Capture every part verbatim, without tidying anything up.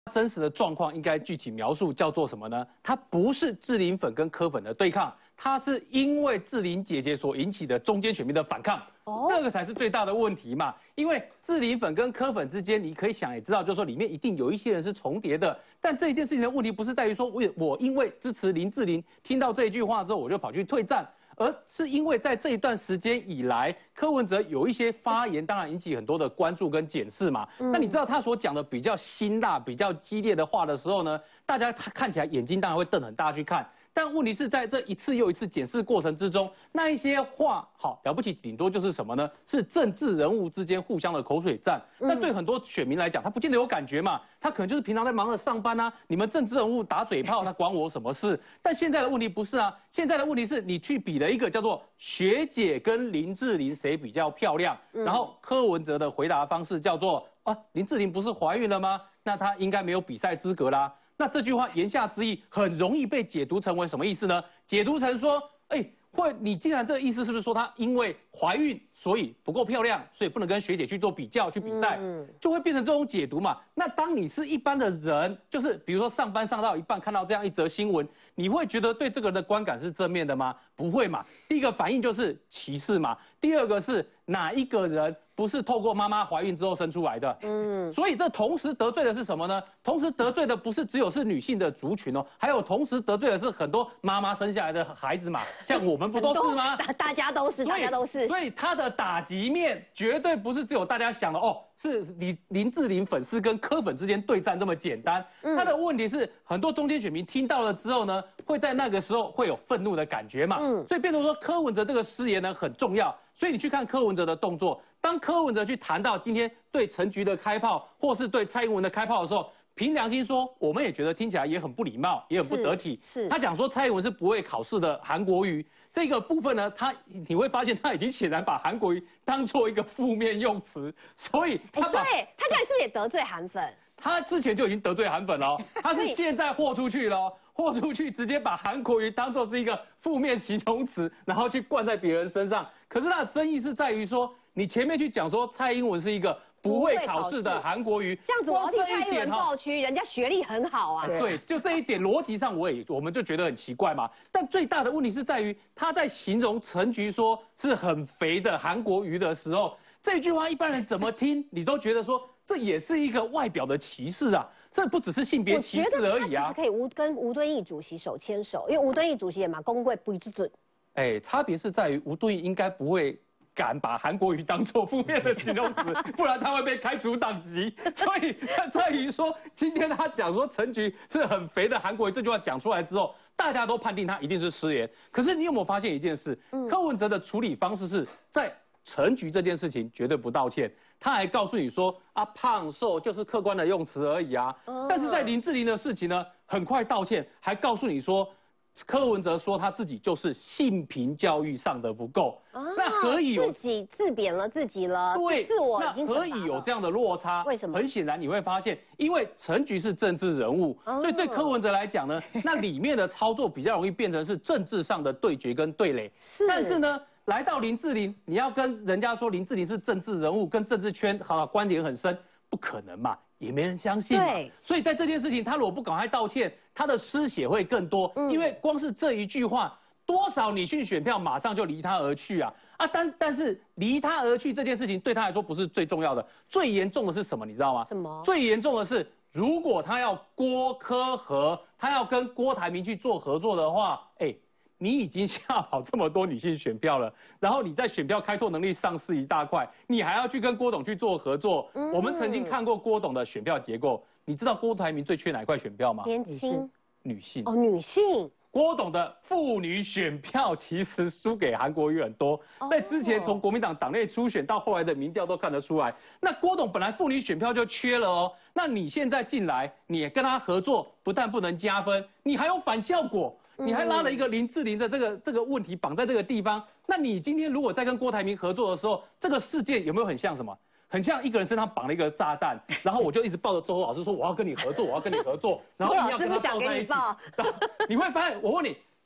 真实的状况应该具体描述叫做什么呢？它不是志玲粉跟柯粉的对抗，它是因为志玲姐姐所引起的中间选民的反抗。哦，这个才是最大的问题嘛。因为志玲粉跟柯粉之间，你可以想也知道，就是说里面一定有一些人是重叠的。但这一件事情的问题不是在于说我我因为支持林志玲，听到这一句话之后我就跑去退战。 而是因为在这一段时间以来，柯文哲有一些发言，当然引起很多的关注跟检视嘛。嗯、那你知道他所讲的比较辛辣、比较激烈的话的时候呢，大家看起来眼睛当然会瞪很大去看。但问题是在这一次又一次检视过程之中，那一些话好了不起，顶多就是什么呢？是政治人物之间互相的口水战。那、嗯、对很多选民来讲，他不见得有感觉嘛，他可能就是平常在忙着上班啊，你们政治人物打嘴炮，他管我什么事？但现在的问题不是啊，现在的问题是你去比了一个叫做学姐跟林志玲谁比较漂亮，嗯、然后柯文哲的回答方式叫做啊，林志玲不是怀孕了吗？那她应该没有比赛资格啦。 那这句话言下之意很容易被解读成为什么意思呢？解读成说，哎，会你既然这个意思是不是说她因为怀孕所以不够漂亮，所以不能跟学姐去做比较去比赛，嗯、就会变成这种解读嘛？那当你是一般的人，就是比如说上班上到一半看到这样一则新闻，你会觉得对这个人的观感是正面的吗？不会嘛。第一个反应就是歧视嘛，第二个是哪一个人？ 不是透过妈妈怀孕之后生出来的，嗯，所以这同时得罪的是什么呢？同时得罪的不是只有是女性的族群哦，还有同时得罪的是很多妈妈生下来的孩子嘛，像我们不都是吗？ 大大家都是，大家都是。 所以他的打击面绝对不是只有大家想的哦，是林林志玲粉丝跟柯粉之间对战这么简单。嗯、他的问题是很多中间选民听到了之后呢，会在那个时候会有愤怒的感觉嘛，嗯，所以变成说柯文哲这个失言呢很重要。 所以你去看柯文哲的动作，当柯文哲去谈到今天对陈菊的开炮，或是对蔡英文的开炮的时候，凭良心说，我们也觉得听起来也很不礼貌，也很不得体。是，是他讲说蔡英文是不会考试的韩国瑜这个部分呢，他你会发现他已经显然把韩国瑜当做一个负面用词，所以他把、 欸、对他这样是不是也得罪韩粉？ 他之前就已经得罪韩粉了，他是现在豁出去了。 豁出去，直接把韩国瑜当作是一个负面形容词，然后去灌在别人身上。可是它的争议是在于说，你前面去讲说蔡英文是一个不会考试的韩国瑜， 这样子我替蔡英文抱屈，人家学历很好啊。 对，就这一点逻辑上，我也我们就觉得很奇怪嘛。但最大的问题是在于他在形容陈菊说是很肥的韩国瑜的时候，这句话一般人怎么听，你都觉得说这也是一个外表的歧视啊。 这不只是性别歧视而已啊！ 其实可以吴跟吴敦义主席手牵手，因为吴敦义主席也嘛公贵不一致准。 哎，差别是在于吴敦义应该不会敢把韩国瑜当作负面的形容词，不然他会被开除党籍。所以在于说，今天他讲说陈菊是很肥的韩国瑜这句话讲出来之后，大家都判定他一定是失言。可是你有没有发现一件事？嗯、柯文哲的处理方式是在。 陈菊这件事情绝对不道歉，他还告诉你说啊，胖瘦就是客观的用词而已啊。嗯、但是在林志玲的事情呢，很快道歉，还告诉你说，柯文哲说他自己就是性平教育上的不够，啊、那何以有自己自贬了自己了？ 对， 自我那何以有这样的落差？ 为什么？ 很显然你会发现，因为陈菊是政治人物，哦、所以对柯文哲来讲呢，那里面的操作比较容易变成是政治上的对决跟对垒。是，但是呢。 来到林志玲，你要跟人家说林志玲是政治人物，跟政治圈好关联很深，不可能嘛，也没人相信嘛。所以在这件事情，他如果不赶快道歉，他的失血会更多。嗯、因为光是这一句话，多少女性选票马上就离他而去啊啊！但但是离他而去这件事情对他来说不是最重要的，最严重的是什么？你知道吗？ 什么？ 最严重的是，如果他要郭柯合，他要跟郭台铭去做合作的话，哎。 你已经吓跑这么多女性选票了，然后你在选票开拓能力丧失一大块，你还要去跟郭董去做合作。嗯、我们曾经看过郭董的选票结构，你知道郭台铭最缺哪块选票吗？ 年轻女性哦，女性。 郭董的妇女选票其实输给韩国瑜很多，在之前从国民党党内初选到后来的民调都看得出来。那郭董本来妇女选票就缺了哦，那你现在进来，你也跟他合作，不但不能加分，你还有反效果。 你还拉了一个林志玲的这个这个问题绑在这个地方，那你今天如果在跟郭台铭合作的时候，这个事件有没有很像什么？很像一个人身上绑了一个炸弹，然后我就一直抱着周老师说我要跟你合作，我要跟你合作，然后周老师不想跟你抱， 你会发现，我问你，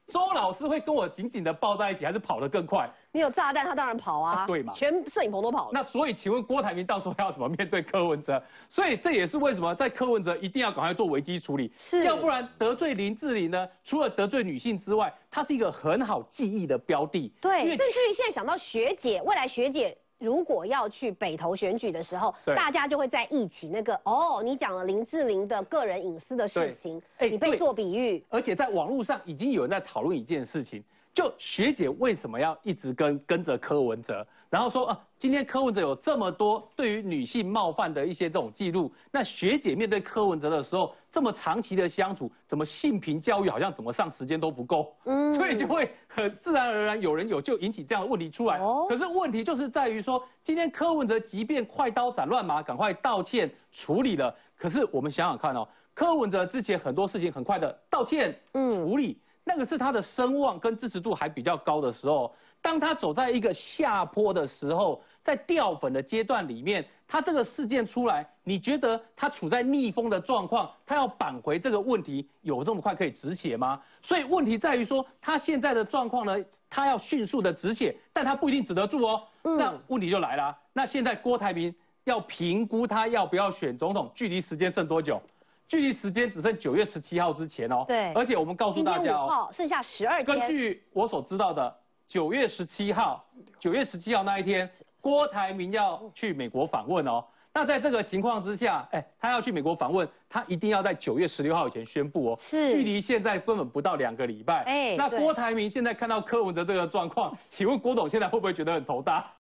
周老师会跟我紧紧的抱在一起，还是跑得更快？ 你有炸弹，他当然跑啊， 啊对嘛？ 全摄影棚都跑了。 那所以，请问郭台铭到时候要怎么面对柯文哲？所以这也是为什么在柯文哲一定要赶快做危机处理， 是， 要不然得罪林志玲呢，除了得罪女性之外，它是一个很好记忆的标的。 对，甚至于现在想到学姐，未来学姐。如果要去北投选举的时候，大家就会在一起那个哦，你讲了林志玲的个人隐私的事情，欸、你被做比喻， 而且在网络上已经有人在讨论一件事情，就学姐为什么要一直跟跟着柯文哲，然后说啊，今天柯文哲有这么多对于女性冒犯的一些这种记录，那学姐面对柯文哲的时候，这么长期的相处，怎么性平教育好像怎么上时间都不够，嗯，所以就会很自然而然有人有就引起这样的问题出来。哦，可是问题就是在于说，今天柯文哲即便快刀斩乱麻，赶快道歉处理了，可是我们想想看哦，柯文哲之前很多事情很快的道歉处理。嗯，那个是他的声望跟支持度还比较高的时候，当他走在一个下坡的时候，在掉粉的阶段里面，他这个事件出来，你觉得他处在逆风的状况，他要扳回这个问题，有这么快可以止血吗？所以问题在于说，他现在的状况呢，他要迅速的止血，但他不一定止得住哦。嗯，那问题就来了，那现在郭台铭要评估他要不要选总统，距离时间剩多久？距离时间只剩九月十七号之前哦。对，而且我们告诉大家哦， 剩下十二天。 根据我所知道的，九月十七号，九月十七号那一天，郭台铭要去美国访问哦。那在这个情况之下，哎，他要去美国访问，他一定要在九月十六号以前宣布哦。是，距离现在根本不到两个礼拜。哎，那郭台铭现在看到柯文哲这个状况，请问郭董现在会不会觉得很头大？